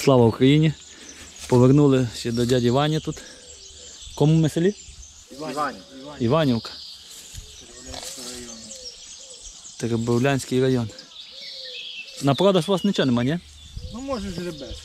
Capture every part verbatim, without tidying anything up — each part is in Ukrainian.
Слава Україні! Повернули ще до дяді Вані тут. Кому ми селі? Іванів. Іванівка. Теребовлянський район. На продаж у вас нічого нема, ні? Ну може жеребець.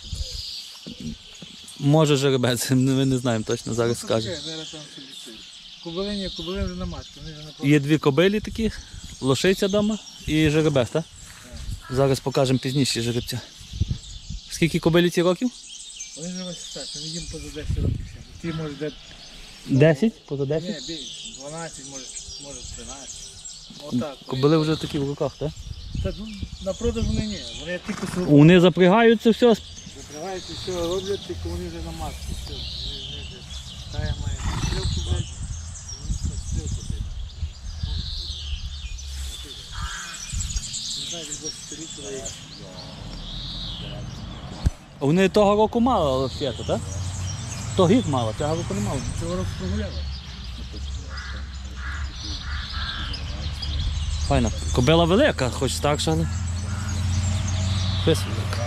Може жеребець, ми не знаємо точно, зараз Ну, скажемо. зараз там собі сидить. Кобилині, кобилин вже на матку, вони вже на продаж. Є дві кобилі такі, лошиця вдома і жеребець, так? Зараз покажемо пізніше жеребця. Скільки кобилі ці років? Вони вже ось так, вони їм поза десять років ще. Ті може де... десять? Поза Ні, десять? більше, дванадцять, може, може тринадцять. Отак. Кобили вже такі в руках, так? Та, ну, на продаж вони ні, вони тільки сорок. Вони запрягаються, все. Закривають і все роблять, тільки вони вже на матку. Все. Вони вже тая має стрілку, блядь, вони стрілку блядь. Не знаю, як двадцять сторіч, але є. Вони того року мало лошета, так? То гік мало, цього року не мало. Цього року прогуляли. Файна. Кобила велика, хоч старша, але фес велика.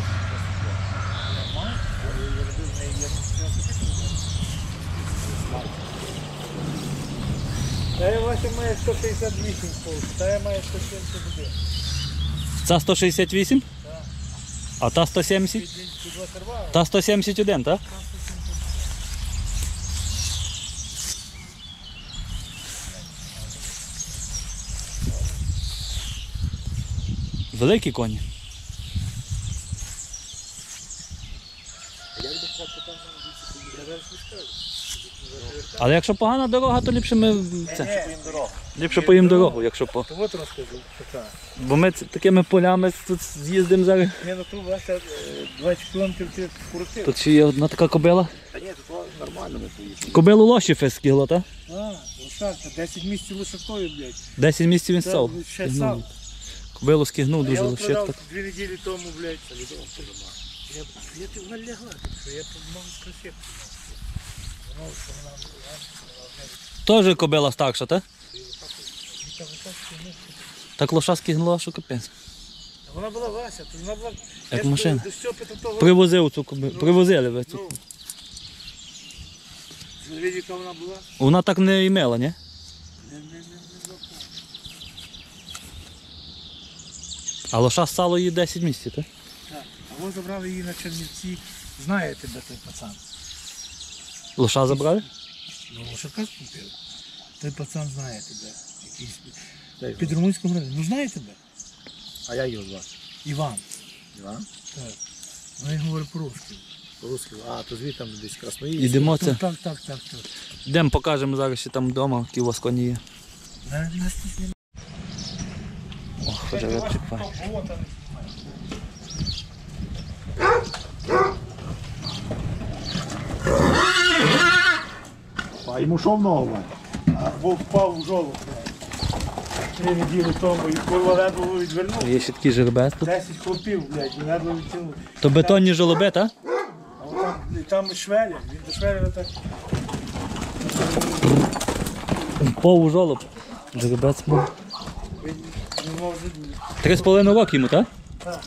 Та я Вася має сто шістдесят вісім полк, та я має сто сімдесят один. Ця сто шістдесят вісім? Так. А та сто сімдесят? Під два серва, Та сто сімдесят один, так? Великі коні. Але якщо погана дорога, то ліпше ми це, ліпше поїм дорогу, якщо по. то от розкажу, така. Бо ми ц- такими полями тут з'їздимо зараз. Ні, ну тут Вася двадцять кілометрів ти скоротив. Тут ще є одна така кобила. Та ні, тут нормально ми поїхали. Кобилу лоші фескіло, так? А, лошадка, десять місяців високою, блядь. десять місяців він Це став. ще сам. Кобилу скигнув А дуже я лошик продав так. дві неділі тому, блядь. Я, я ти вона лягла, що я тут мав красив. Ну, що вона була. Теж кобила старша, так? Так лоша скигнула, що капець. Вона була Вася, то вона була... Як Я машина. До Стьопи до того... Привозив цю кобилу. Привозили ви цю. Ну, виді, яка вона була? Вона так не імела, ні? Не, не, не, не, А лоша стало їй десять місяців, так? так. А ви забрали її на Чернівці. Знає тебе той пацан. Лоша забрали? Ну, лошака купив. Той пацан знає тебе. Якийсь... Під румунську границю. Ну, знає тебе? А я його звати. Іван. Іван? Так. Ну, я говорю по-русски. По-русски. А, то звідти там десь Красноїльськ. Ідемо це. Так, так, так, так, так. Йдемо покажемо зараз, що там вдома, які у вас коні є. На, нас тут немає. Ох, вже випчіпай. А йому що в ногу, мать? А вовк впав у жолоб. Три неділі тому і курва ледве відвернув. Є ще такий жеребець тут. Десять хлопів, блядь, і ледве відтягнув. То бетонні жолоби, так? А от там, і там швеля, він до швеля так. Пову жолоб. Жеребець був. Він не може. Три з половиною роки йому, так? Так.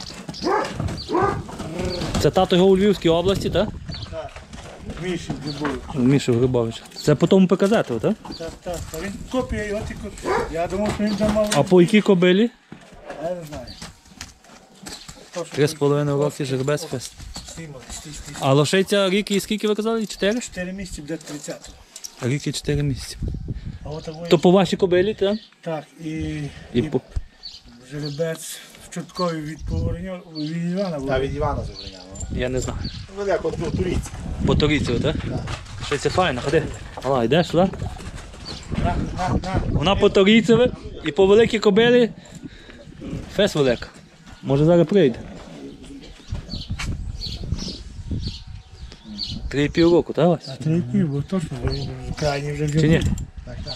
Це тато його у Львівській області, так? Так. Міші Дубович. Міша Грибович. Це по тому показати, так? Так, так. А він копія його тільки. Я думав, що він там мав. А по якій кобилі? Я не знаю. То, що Три з половиною роки жеребець фест. Сіма, стій, стій. А лошиця рік і скільки ви казали? Чотири? Чотири місяці буде тридцятого. Рік і чотири місяці. А от такої. То по вашій кобилі, так? Так, і, І і по... жеребець в Чорткові від Погорньо, від Івана був. Та від Івана забриняло. Я не знаю. Ну, як от ну, туріці. По Торійцеві, так? Шиця файна, ходи. Ала, йдеш туди? На, на, на. Вона по Торійцеві і по великій кобилі фес велика. Може зараз прийде. Три і пів року, так, Вась? А три пів, бо точно, бо він вже крайній вже Чи ні? вже. Так, так.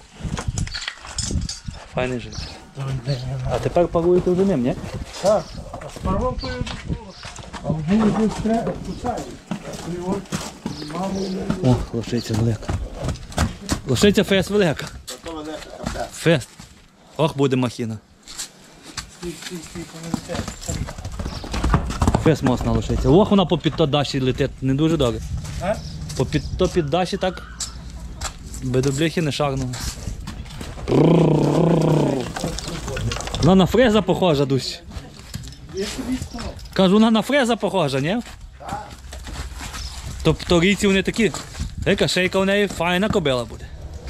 Файний жит. Добрий день, я знаю. А тепер паруєте вже ним, ні? Так, а з парвом то а в булі десь треба кусають. Маму не... О, лошиця велика. Лошиця фес велика. Фест. Ох, буде махіна. Стій, стій, стій, помилите. Фес моцна лошиця. Ох, вона по під то даші летить, не дуже добре. А? По під то під даші так би до бляхи не шагнула. Вона на фреза похожа, Дусь. Кажу, вона на фреза похожа, ні? Тобто рійці вони такі. Яка шейка у неї файна кобила буде.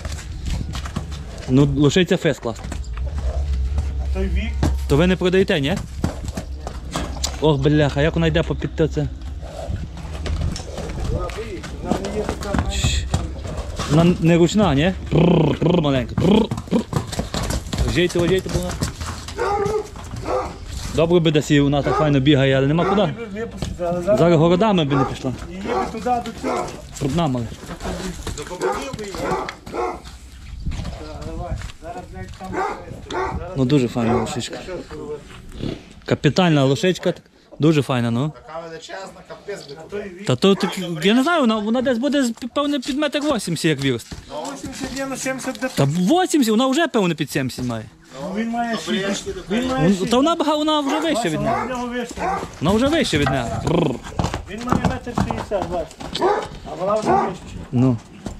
Ну, лошиця фес класна. А той вік. То ви не продаєте, ні? Ох, бляха, як вона йде по під то це? Вона не ручна, ні? Прррр, прррр, маленька. Прррр, прррр. Ожейте, ожейте, бо вона. Добре би десь і вона так файно бігає, але нема куди. Випустити, але зараз Зараз городами би не пішла. її би туди до цього. Трудна мали. До кобилів би її. Давай, зараз, блядь, там. Зараз Ну дуже файна лошичка. Капітальна лошичка, так, дуже файна, ну. Така величезна, капець би. той вік. Та то, так, я не знаю, вона, вона десь буде певне під метр вісімдесят, як вірус. вісімдесят є на сімдесят де. Та вісімдесят, вона вже певне під сімдесят має. Він має шість. Він Ну, має шість. Та вона, бага- вона вже вища від Вона неї. в нього вища. Вона вже вища від неї. Бррр. Він має метр шістдесят, бачиш. А вона вже вища. Ну.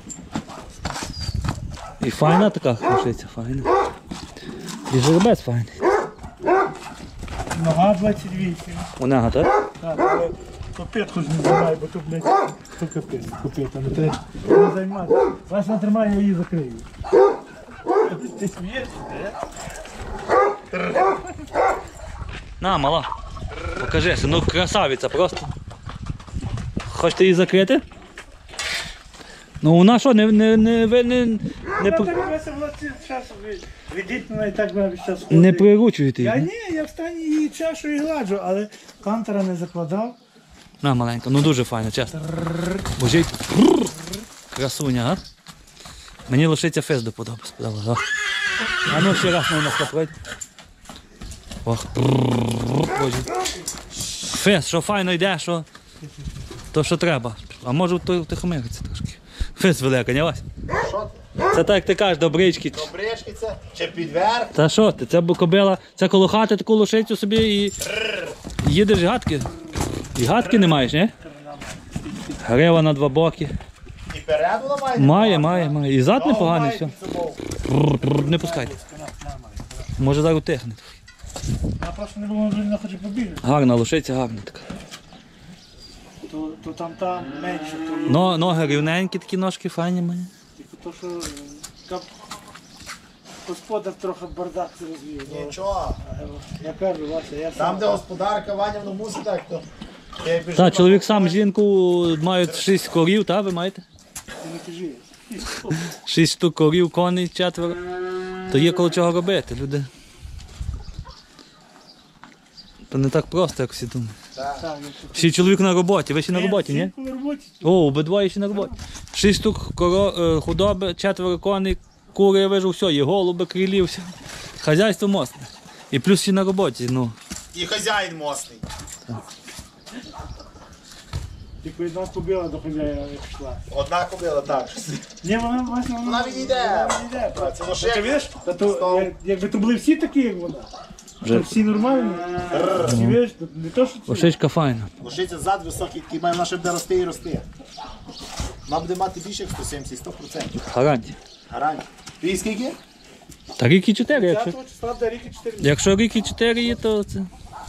І файна така лошиця, файна. І жеребець файний. Нога двадцять вісім. У нього, так? Так, але копитку ж не знімай, бо то, блядь, то капець, копита, не треба не займати. Вася тримай, я її закрию. Ти смієшся, На, мала. Покажися, ну красавиця просто. Хочете її закрити? Ну вона що, не, не, не, ви не, не, Я по- так Вася в лаці часу відіть мене і так мене зараз ходить. не приручуєте Я її? ні, я в стані її чашу і гладжу, але кантера не закладав. На, маленька, ну дуже файно, чесно. Боже, красуня, а? Мені лошиця фес до подоби сподобалася. О. А ну ще раз на нас поприть. Ох, боже. Фес, що файно йде, що то, що треба. А може то тихомириться трошки. Фес велика, не Вась? Що ти? Це так як ти кажеш, добрички. Добрячки це? Чи підверх? Та що ти, це б кобила, це коло хати таку лошицю собі і їдеш і гадки. І гадки не маєш, ні? Грива на два боки. І переду ламає? Має, має, має. І зад непоганий, все. Має під собою. Пррр, пррр, не пускайте. Може зараз утихне. Я просто не було, не хоче побігти. Гарна лошиця, гарна така. То, то там там менше, то Но, ноги рівненькі, такі ножки файні має. тільки то, що е, кап... господар трохи бардак розвів. Нічого. Я кажу, Вася, я Там, сам. де господарка Ваня, ну мусить так, то... я й біжу Так, на чоловік сам, кухню. жінку мають шість корів, та ви маєте? Ти не кажи. Шість штук корів, коней, четверо. То є коло чого робити, люди. То не так просто, як всі думають. Так, я Всі чоловік на роботі, ви ще на роботі, ні? Жінку на роботі. О, обидвоє ще на роботі. Шість штук коро, е, худоби, четверо коней, кури, я вижу, все, є голуби, крилі, все. Хазяйство моцне. І плюс ще на роботі, ну. І хазяїн мосний. Тільки одна побіла до хазяїна не пішла. Одна кобила, так. Ні, вона, Вася, вона, Вона відійде. Вона відійде. Так, це Та лошик. ти видиш? Та то, Став. як- якби то були всі такі, як вона. Вже. То всі нормальні. Всі видиш, то не то, що ці. Лошичка файна. Лошиця зад високий, такий має, вона ще буде рости і рости. Вона буде мати більше як сто сімдесят, сто відсотків. Гарантія. Гарантія. І скільки? Та рік і чотири, якщо. п'ятого числа до ріки чотири. Якщо рік і чотири є, то це.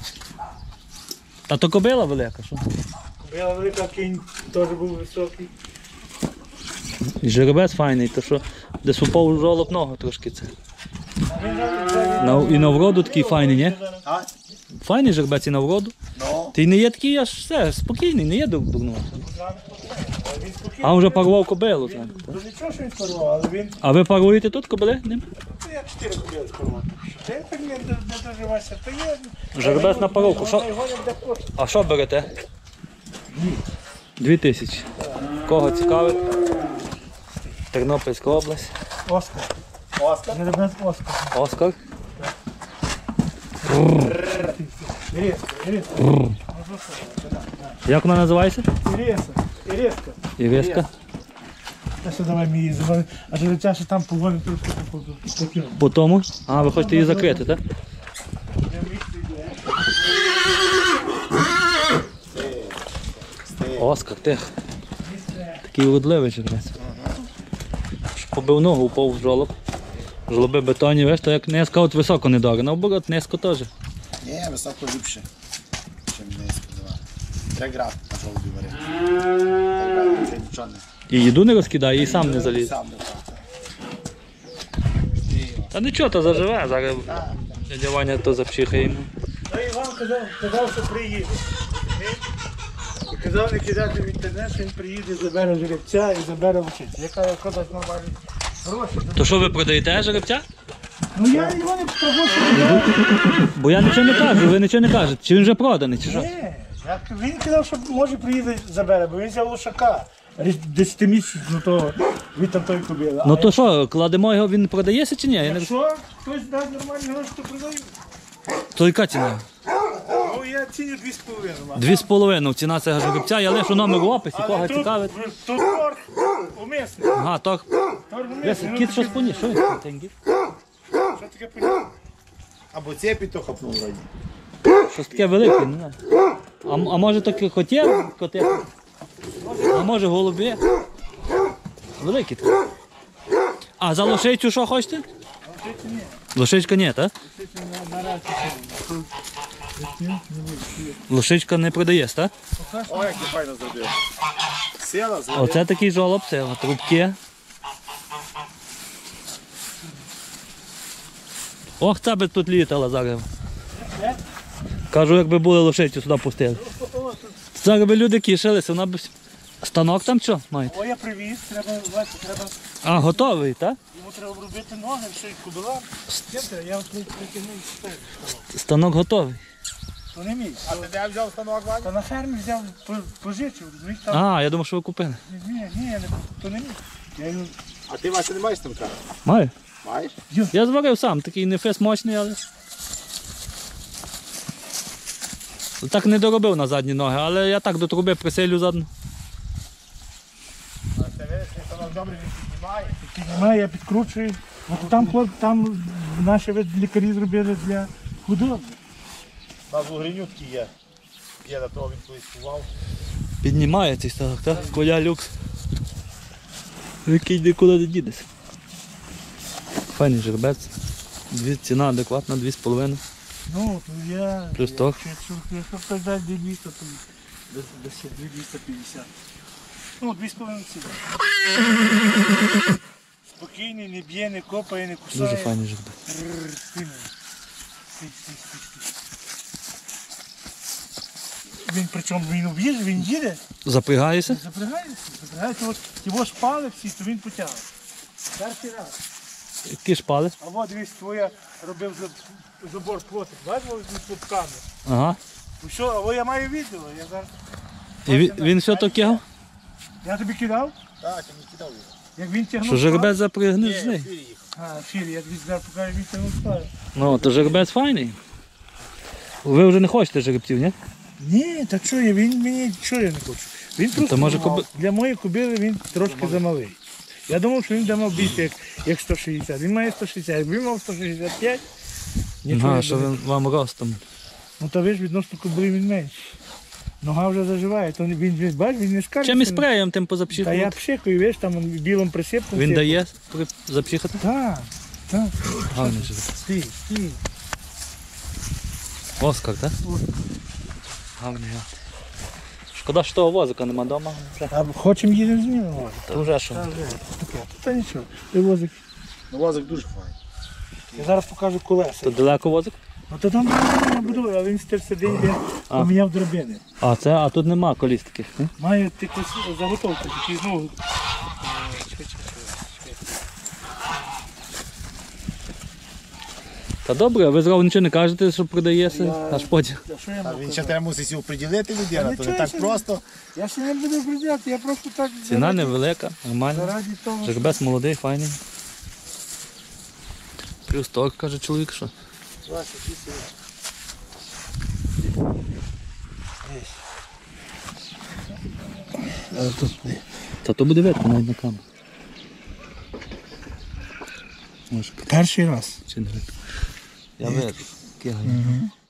Та то кобила велика, що? Біла велика кінь теж був високий. І жеребець файний, то що десь упав жолоб ногу трошки це. На, і на вроду такий файний, ні? А? Файний жеребець і на вроду. Ну. Ти не є такий аж все, спокійний, не є дур- дурного. Він спокійний. А вже парував кобилу. Так. Ну нічого, що він спарував, але він... А ви паруєте тут кобили? Ним? Ну, я чотири кобили спарував. Це так не, не доживайся. Та є... Жеребець на паровку. Що? Вони гонять де хочуть. А що берете? Дві тисячі. Кого цікавить? Тернопільська область. Оскар. Оскар. Не любить Оскар. Оскар. Іріска, Іріска. Як вона називається? Іріска. Іріска. Івеска. Та що давай ми її забавимо. А ти чаще там погони трошки походу. Покинув. По тому? А, ви хочете її закрити, так? Я міг йде. Оскар, тих. Такий уродливий жеребець. Побив ногу, упав в жолоб. Жолоби бетонні, виш, то як низько, от високо не добре. Наоборот, низько теж. Ні, високо ліпше, ніж низько. Три грати на жолобі варити. Три грати вже нічого не. І їду не розкидає, і сам не заліз. Сам не так. Та нічого, то заживе, зараз дядя Ваня то запчихає йому. Ну Іван казав, казав, що приїде. І казав не кидати в інтернет, що він приїде, забере жеребця і забере вчити. Яка яка дасть нормальні гроші. То що ви продаєте жеребця? Ну я його не проголошую. Бо я нічого не кажу, ви нічого не кажете. Чи він вже проданий, чи що? Ні, я- він казав, що може приїде забере, бо він взяв лошака. Десятимісячного того від там той кобили. Ну то що, кладемо його, він продається чи ні? Я не... Якщо хтось дасть нормальні гроші, то продаю. То яка ціна? Ну я ціню дві з половиною. Дві з половиною ціна цього жеребця, я лишу номер в описі, кого цікавить. Тут торг умисний. Ага, так. Торг Десь, умисний. кіт щось поніс, що він тенгі? Що таке поняття? Або цепі то хапнув вроді. Щось таке велике, не знаю. А, а може таке хотє, коти? А може голуби? Великі такі. А за лошицю що хочете? Лошичка ні, так? Лошичка не продається, так? Ой, як ти файно зробив. Сіла, зробив. Оце такий жолоб, це трубки. Ох, це би тут літала зараз. Кажу, якби були лошицю сюди пустили. Зараз би люди кішилися, вона б... Станок там що має? О, я привіз, треба, бачите, треба, А, готовий, так? йому треба обробити ноги, все, і кудова. Я от притягнув спереду. Станок готовий. То не мій. А ти де взяв станок, Ваня? Та на фермі взяв, по- пожичив, розумієш, там. А, я думав, що ви купили. Ні, ні, я не, то не мій. Я його, А ти, Вася, не маєш станка? Маю. Маєш? Я зварив сам, такий не фес мощний, але. Так не доробив на задні ноги, але я так до труби присилю задну. А ти видиш, станок добре він піднімає. піднімаю, я підкручую. От там, хлоп, там наші ви- лікарі зробили для худоби. У нас у Гринютки є. Є, до того він колись кував. Піднімає цей станок, так? Коля люкс. Який нікуди не дідеться. Файний жеребець. Дві, ціна адекватна, дві з половиною. Ну, то я... Плюс я- торг. Якщо, якщо хтось дасть двісті, то десь, десь двісті п'ятдесят. Ну, дві з половиною ціни. Спокійний, не б'є, не копає, не кусає. Дуже файний жеребець. Рррр, стине. Стій, стій, стій, стій. Він причому він об'їжджає, він їде, Запрягаєшся? запрягається, запрягається, от його шпали всі, то він потягне. Перший раз. Які шпали? А от дивись, твоя робив за- забор плотик, бачиш, з пупками. Ага. Що, а я маю відео, я зараз. І він, він все то кигав? Я тобі кидав, Так, я не кидав його. як він тягнув. Що жеребець запрягнув з Ні, неї? в фірі їхав. А, філі, я тобі зараз покажу, він тягнув спали. Ну, то жеребець файний. Ви вже не хочете жеребців, ні? Ні, так що я, він мені, що я не хочу. Він просто може мав. коби- Для моєї кобили він трошки замалий. Я думав, що він буде мав більше, як, як сто шістдесят. Він має сто шістдесят. Якби він мав сто шістдесят п'ять, нічого Ага, не що буде. він вам ростом. Ну то ви ж відносно кобили він менший. Нога вже заживає, то він, він бач, він не скаже. Чим і що не- спреєм тим Та позапчихувати? я пшикаю, виш, там он білим присипком. Він сипу. дає при- запчихати? Так, так. Гарний жеребець. Стій, стій. Оскар, так? Гарний, гарний. Шкода, що того возика нема вдома. Це, А хочемо їдемо з ним? Ой, це вже що. та вже, таке. Та нічого, ти возик. Ну, возик дуже файний. Я зараз покажу колеса. То далеко возик? Ну то там я буду, а він стер сидить, він А. поміняв дробини. А, це, а тут нема коліс таких, ні? Має таку заготовку, такі знову. Е, чекай, чекай, чекай. Та добре, ви зразу нічого не кажете, що продаєте, Я- аж потім. А що я А можу він ще казати? треба мусить приділити людина, то нічого не так собі. просто. Я ще не буду приділяти, я просто так Ціна заради- невелика, нормальна. заради того. Жеребець молодий, файний. Плюс торг, каже чоловік, що. Вася, ти сюди. Та то буде видно навіть на камеру. Може, Перший раз. чи не видно. Я видно. Кигаю.